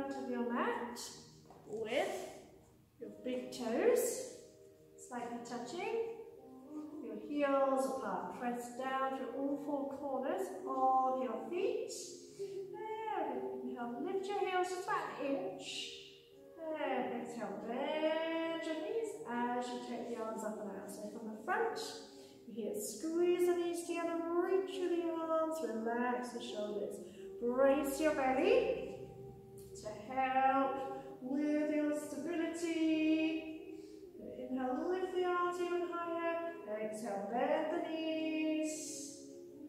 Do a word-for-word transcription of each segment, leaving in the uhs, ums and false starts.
front of your mat with your big toes slightly touching, your heels apart. Press down through all four corners of your feet. There, inhale, lift your heels just about an inch. There, exhale, bend your knees as you take the arms up and out. So from the front, you hear squeeze the knees together, reach through the arms, relax the shoulders. Brace your belly to help with your stability. Inhale, lift the arms even higher. Exhale, bend the knees.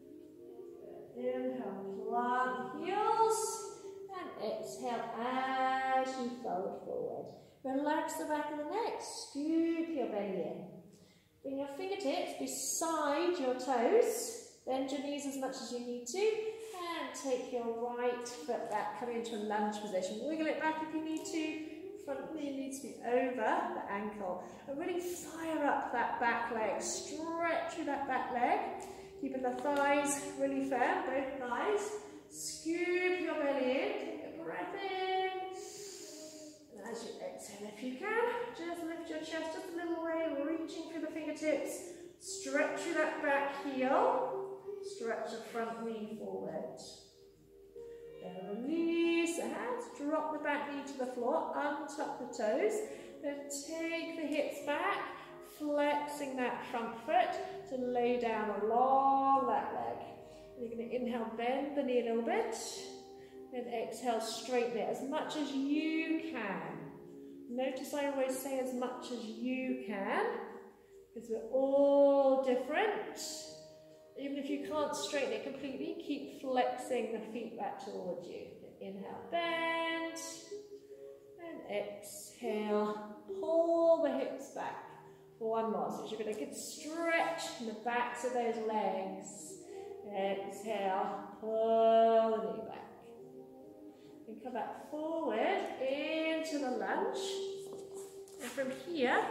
Inhale, plant the heels. And exhale as you fold forward. Relax the back of the neck. Scoop your belly in. Bring your fingertips beside your toes. Bend your knees as much as you need to. And take your right foot back, coming into a lunge position. Wiggle it back if you need to. Front knee needs to be over the ankle. And really fire up that back leg. Stretch through that back leg. Keeping the thighs really firm, both thighs. Scoop your belly in. Take a breath in. And as you exhale, if you can, just lift your chest just a little way, reaching through the fingertips. Stretch through that back heel. Stretch the front knee forward. Then release the hands, drop the back knee to the floor, untuck the toes, then take the hips back, flexing that front foot to lay down along that leg. And you're going to inhale, bend the knee a little bit, then exhale, straighten it as much as you can. Notice I always say as much as you can, because we're all different. Even if you can't straighten it completely, keep flexing the feet back towards you. Inhale, bend, and exhale, pull the hips back. One more, so you're going to get stretch in the backs of those legs. Exhale, pull the knee back. And come back forward into the lunge. And from here,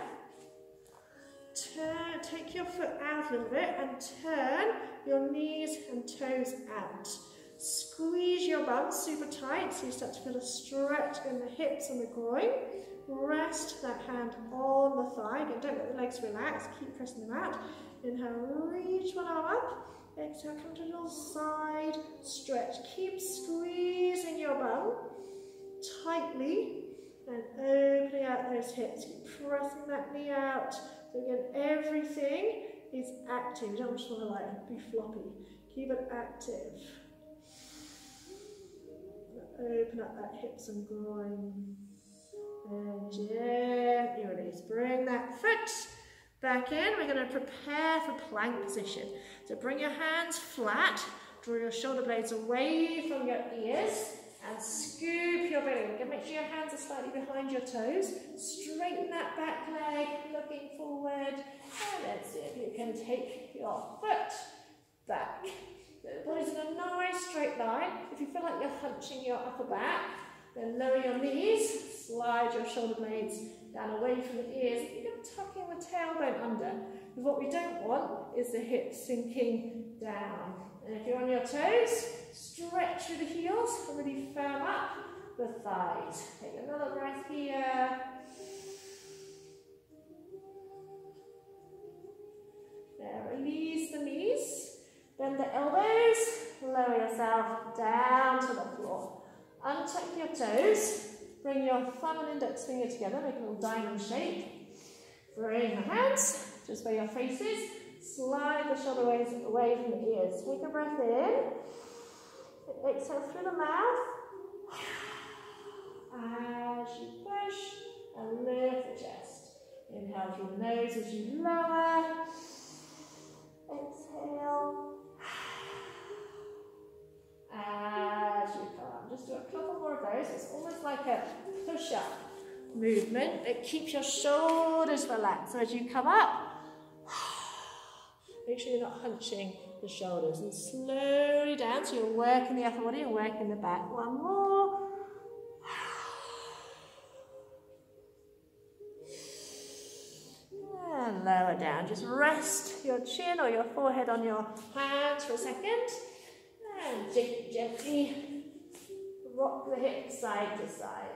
turn, take your foot out a little bit and turn your knees and toes out. Squeeze your bum super tight so you start to feel a stretch in the hips and the groin. Rest that hand on the thigh. Again, don't let the legs relax. Keep pressing them out. Inhale, reach one arm up. Exhale, come to a little side stretch. Keep squeezing your bum tightly and opening out those hips. Keep pressing that knee out. So again, everything is active. You don't just want to like be floppy. Keep it active. Open up that hips and groin. And gently release. Bring that foot back in. We're going to prepare for plank position. So bring your hands flat. Draw your shoulder blades away from your ears. And scoop your belly. Again, make sure your hands are slightly behind your toes. Straighten that back leg, looking forward. And then see if you can take your foot back. The body's in a nice straight line. If you feel like you're hunching your upper back, then lower your knees, slide your shoulder blades down away from the ears. You're tucking the tailbone under. Because what we don't want is the hips sinking down. And if you're on your toes, stretch through the heels and really firm up the thighs. Take another breath here. There, release the knees. Bend the elbows. Lower yourself down to the floor. Untuck your toes. Bring your thumb and index finger together. Make a little diamond shape. Bring your hands just where your face is. Slide the shoulder blades away from the ears. Take a breath in. Exhale through the mouth. As you push and lift the chest. Inhale through the nose as you lower. Exhale. As you come. Just do a couple more of those. It's almost like a push-up movement. It keeps your shoulders relaxed. So as you come up, make sure you're not hunching the shoulders. And slowly down, so you're working the upper body and working the back. One more. And lower down. Just rest your chin or your forehead on your hands for a second. And gently rock the hips side to side.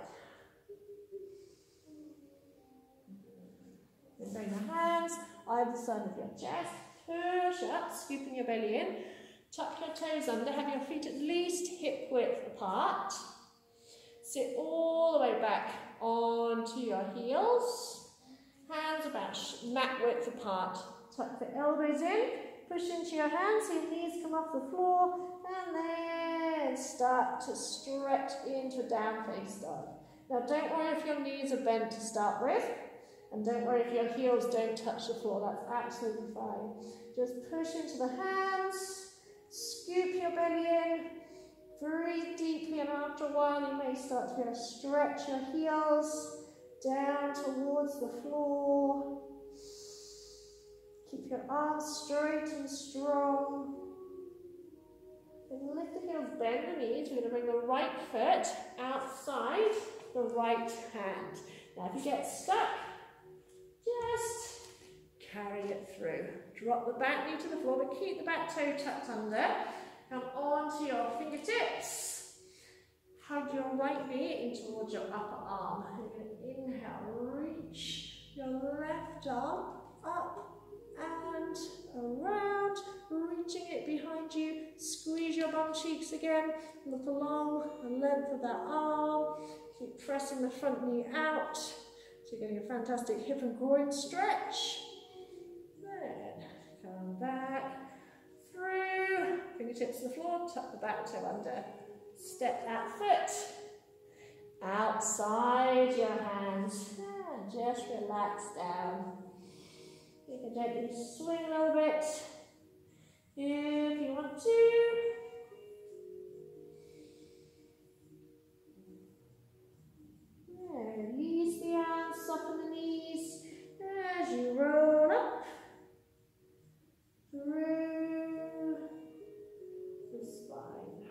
And bring the hands either side of your chest, push up, scooping your belly in, tuck your toes under, have your feet at least hip width apart. Sit all the way back onto your heels, hands about mat width apart. Tuck the elbows in, push into your hands so your knees come off the floor, and then start to stretch into a down face dog. Now don't worry if your knees are bent to start with, and don't worry if your heels don't touch the floor, that's absolutely fine. Just push into the hands, scoop your belly in, breathe deeply, and after a while you may start to be able to stretch your heels down towards the floor. Keep your arms straight and strong. And lift the heels, bend the knees. We're going to bring the right foot outside the right hand. Now if you get stuck, just carry it through. Drop the back knee to the floor, but keep the back toe tucked under. Come onto your fingertips. Hug your right knee in towards your upper arm. You're going to inhale, reach your left arm up and around, reaching it behind you. Squeeze your bum cheeks again. Look along the length of that arm. Keep pressing the front knee out. So you're getting a fantastic hip and groin stretch. Then come back through. Fingertips to the floor, tuck the back toe under. Step that foot outside your hands. And just relax down. You can gently swing a little bit if you want to. Yeah, release the arms, soften the knees as you roll up through the spine.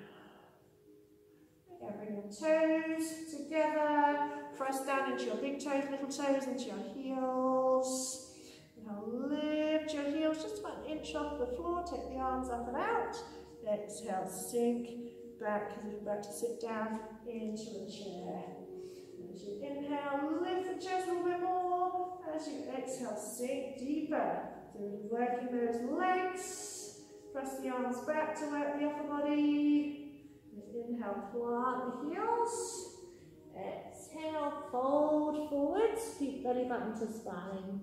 Again, bring your toes together, press down into your big toes, little toes, into your heels. Now lift your heels just about an inch off the floor, take the arms up and out. Exhale, sink back as if you're about to sit down into a chair. As you inhale, lift the chest a little bit more. As you exhale, sink deeper. So we're working those legs. Press the arms back to work the upper body. Inhale, plant the heels. Exhale, fold forwards. Keep belly button to spine.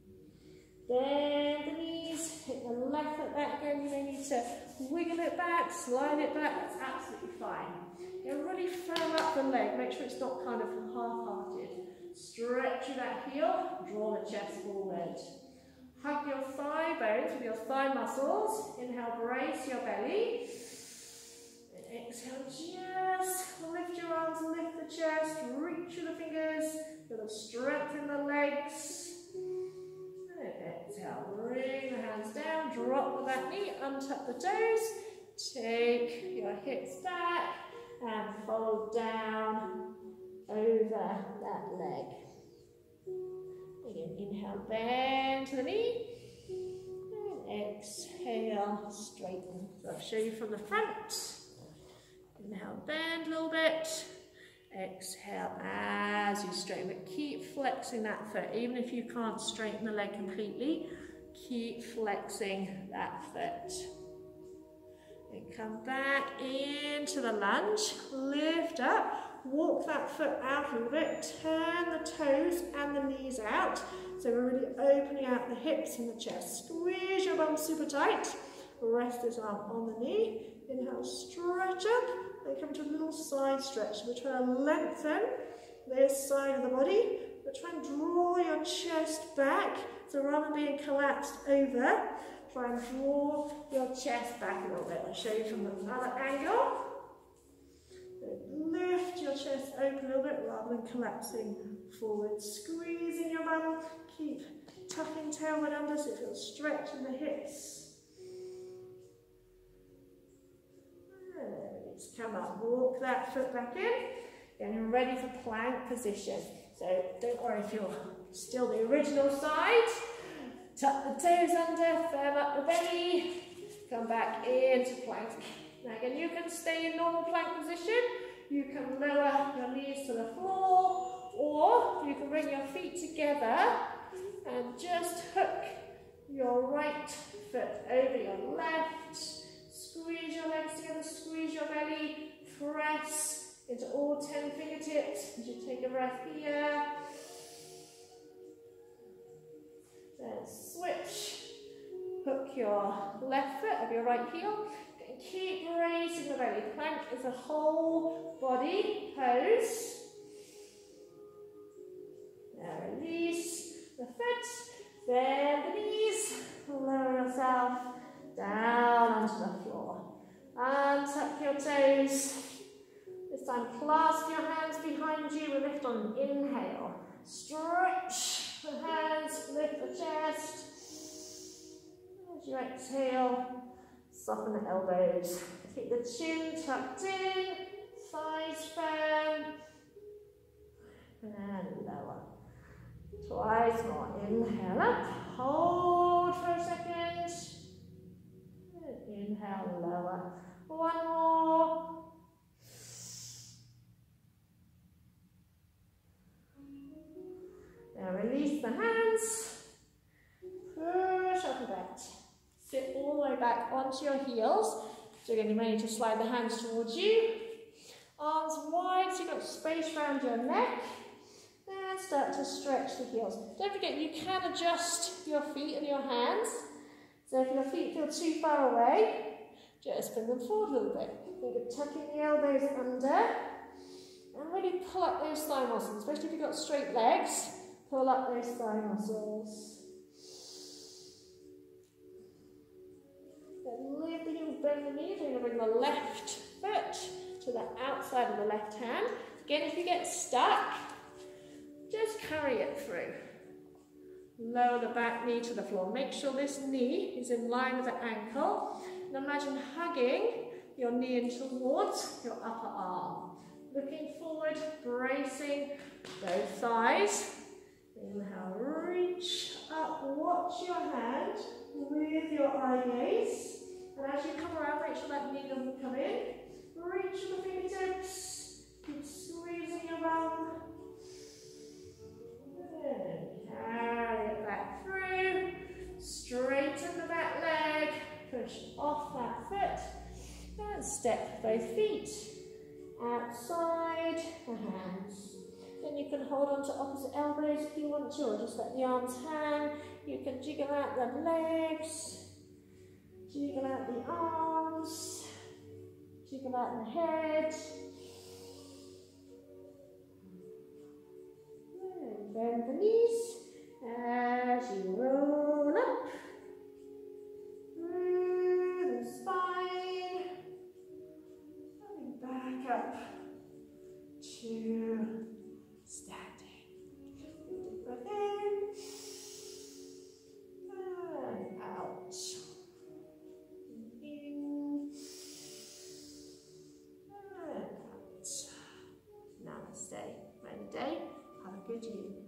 Bend the knees, hit the left foot back again. You may need to wiggle it back, slide it back, that's absolutely fine. You really firm up the leg, make sure it's not kind of half-hearted. Stretch that heel, draw the chest forward. Hug your thigh bones with your thigh muscles. Inhale, brace your belly. And exhale, just lift your arms, lift the chest, reach through the fingers, feel the strength in the legs. Exhale, bring the hands down, drop the back knee, untuck the toes, take your hips back and fold down over that leg. Again, inhale, bend to the knee, and exhale, straighten. So I'll show you from the front. Inhale, bend a little bit. Exhale as you straighten, but keep flexing that foot. Even if you can't straighten the leg completely, keep flexing that foot. And come back into the lunge, lift up, walk that foot out a little bit, turn the toes and the knees out. So we're really opening out the hips and the chest. Squeeze your bum super tight, rest this arm on the knee. Inhale, stretch up. Then come to a little side stretch. We're trying to lengthen this side of the body, but try and draw your chest back. So rather than being collapsed over, try and draw your chest back a little bit. I'll show you from another angle. Lift your chest open a little bit rather than collapsing forward. Squeezing your bum. Keep tucking tailbone under so it feels stretch in the hips. Come up, walk that foot back in, and you're ready for plank position. So don't worry if you're still the original side. Tuck the toes under, firm up the belly, come back into plank. Now again, you can stay in normal plank position. you can lower your knees to the floor, or you can bring your feet together and just hook your right foot over your left. Squeeze your legs together, squeeze your belly, press into all ten fingertips as you take a breath here. Then switch. Hook your left foot over your right heel. And keep raising the belly. Plank is a whole body pose. Now release the foot, bend the knees, lower yourself down onto the floor. And tuck your toes. This time clasp your hands behind you. We lift on an inhale. Stretch the hands, lift the chest. As you exhale, soften the elbows. Keep the chin tucked in, thighs firm. And lower. Twice more. Inhale up. Hold for a second. And inhale, lower. One more. Now release the hands. Push up the back. Sit all the way back onto your heels. So you're getting ready to slide the hands towards you. Arms wide so you've got space around your neck. And start to stretch the heels. Don't forget you can adjust your feet and your hands. So if your feet feel too far away, just bring them forward a little bit. Think of tucking the elbows under. And really pull up those thigh muscles, especially if you've got straight legs. Pull up those thigh muscles. Then lift the heels, bend the knees. We're going to bring the left foot to the outside of the left hand. Again, if you get stuck, just carry it through. Lower the back knee to the floor. Make sure this knee is in line with the ankle. And imagine hugging your knee in towards your upper arm. Looking forward, bracing both thighs. Inhale, reach up, watch your hand with your eye gaze. And as you come around, make sure that knee doesn't come in. Reach with the fingertips. Keep squeezing your bum. And carry it back through. Straighten the back leg. Push off that foot. And step both feet outside the hands. Then you can hold on to opposite elbows if you want to, or just let the arms hang. You can jiggle out the legs, jiggle out the arms, jiggle out the head. And bend the knees as you roll up through the spine. And back up to standing. Deep breath in and out. In and out. Namaste. Ready day. Have a good evening.